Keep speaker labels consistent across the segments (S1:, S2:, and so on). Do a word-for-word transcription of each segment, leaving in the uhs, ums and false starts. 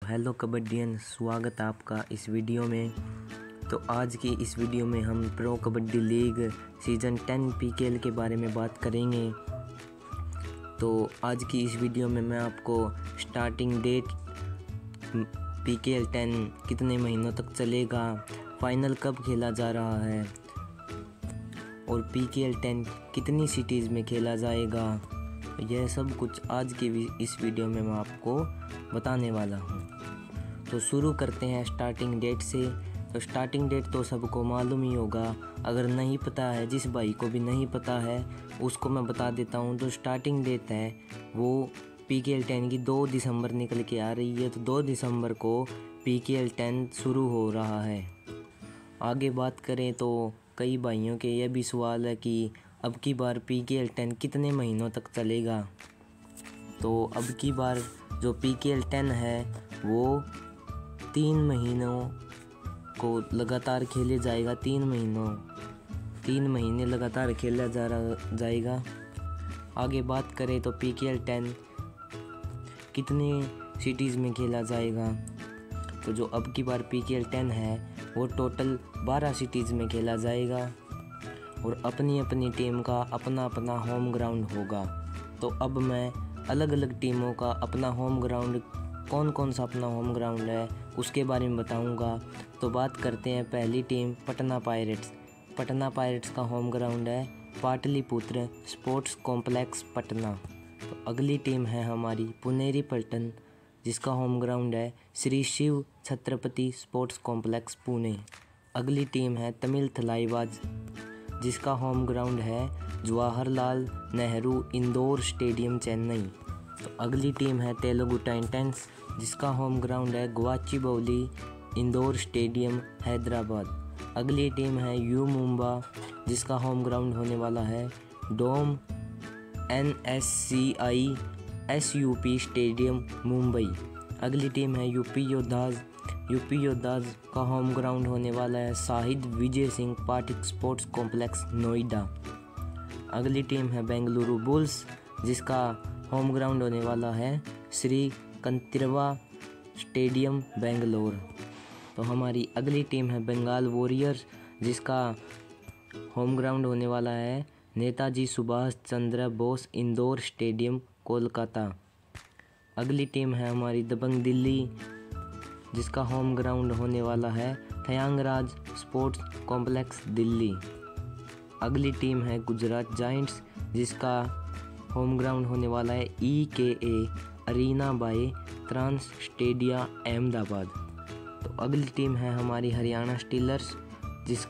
S1: Hello कबड्डियन, स्वागत आपका इस वीडियो में। तो आज की इस वीडियो में हम pro kabaddi league season ten PKL के बारे में बात करेंगे। तो आज की इस वीडियो में मैं आपको स्टार्टिंग डेट, पीकेएल टेन कितने महीनों तक चलेगा, फाइनल कब खेला जा रहा है और पीकेएल टेन कितनी सिटीज़ में खेला जाएगा, यह सब कुछ आज के इस वीडियो में मैं आपको बताने वाला हूँ। तो शुरू करते हैं स्टार्टिंग डेट से। तो स्टार्टिंग डेट तो सबको मालूम ही होगा, अगर नहीं पता है, जिस भाई को भी नहीं पता है उसको मैं बता देता हूँ। तो स्टार्टिंग डेट है वो पीकेएल टेन की दो दिसंबर निकल के आ रही है। तो दो दिसंबर को पीकेएल टेन शुरू हो रहा है। आगे बात करें तो कई भाइयों के यह भी सवाल है कि अब की बार पीकेएल टेन कितने महीनों तक चलेगा। तो अब की बार जो पीकेएल टेन है वो तीन महीनों को लगातार खेले जाएगा। तीन महीनों तीन महीने लगातार खेला जा रहा जाएगा। आगे बात करें तो पीकेएल टेन कितने सिटीज़ में खेला जाएगा। तो जो अब की बार पीकेएल टेन है वो टोटल बारह सिटीज़ में खेला जाएगा और अपनी अपनी टीम का अपना अपना होम ग्राउंड होगा। तो अब मैं अलग अलग टीमों का अपना होम ग्राउंड, कौन कौन सा अपना होम ग्राउंड है उसके बारे में बताऊंगा। तो बात करते हैं पहली team Patna pirates. Patna pirates का होम ग्राउंड है पाटलिपुत्र स्पोर्ट्स कॉम्प्लेक्स पटना। तो अगली टीम है हमारी पुनेरी पल्टन, जिसका होम ग्राउंड है श्री शिव छत्रपति स्पोर्ट्स कॉम्प्लेक्स पुणे। अगली टीम है तमिल थलाइवाज, जिसका होम ग्राउंड है जवाहरलाल नेहरू इंडोर स्टेडियम चेन्नई। तो अगली टीम है तेलुगु टाइटंस, जिसका होम ग्राउंड है गवाचिबौली इंडोर स्टेडियम हैदराबाद। अगली टीम है यू मुंबा, जिसका होम ग्राउंड होने वाला है dome N S C I S U P stadium Mumbai. अगली टीम है यूपी योद्धाज। यूपी योद्धाज का होम ग्राउंड होने वाला है शाहिद विजय सिंह पाठक स्पोर्ट्स कॉम्प्लेक्स नोएडा। अगली टीम है बेंगलुरु बुल्स, जिसका होम ग्राउंड होने वाला है श्री कंतिरवा स्टेडियम बेंगलोर। तो हमारी अगली टीम है बंगाल वॉरियर्स, जिसका होम ग्राउंड होने वाला है नेताजी सुभाष चंद्र बोस इंडोर स्टेडियम कोलकाता। अगली टीम है हमारी दबंग दिल्ली, जिसका होम ग्राउंड होने वाला है थयांगराज स्पोर्ट्स कॉम्प्लेक्स दिल्ली। अगली टीम है गुजरात जायंट्स, जिसका होम ग्राउंड होने वाला है E K A arena by trans stadia Ahmedabad. तो अगली टीम है हमारी हरियाणा स्टीलर्स, जिस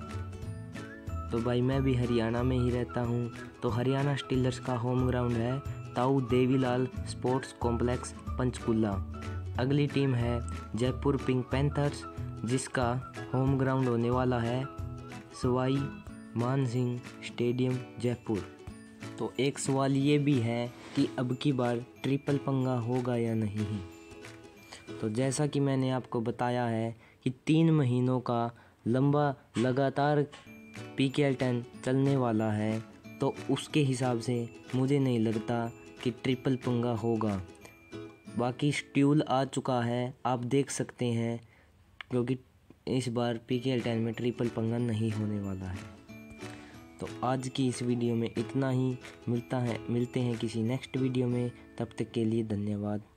S1: तो भाई मैं भी हरियाणा में ही रहता हूँ। तो हरियाणा स्टीलर्स का होम ग्राउंड है ताऊ देवीलाल स्पोर्ट्स कॉम्प्लेक्स पंचकुला। अगली टीम है जयपुर पिंक पैंथर्स, जिसका होम ग्राउंड होने वाला है सवाई मानसिंह स्टेडियम जयपुर। तो एक सवाल ये भी है कि अब की बार ट्रिपल पंगा होगा या नहीं। तो जैसा कि मैंने आपको बताया है कि तीन महीनों का लंबा लगातार पीकेएल टेन चलने वाला है, तो उसके हिसाब से मुझे नहीं लगता कि ट्रिपल पंगा होगा। बाकी शेड्यूल आ चुका है, आप देख सकते हैं, क्योंकि इस बार पीकेएल टेन में ट्रिपल पंगा नहीं होने वाला है। तो आज की इस वीडियो में इतना ही। मिलता है मिलते हैं किसी नेक्स्ट वीडियो में, तब तक के लिए धन्यवाद।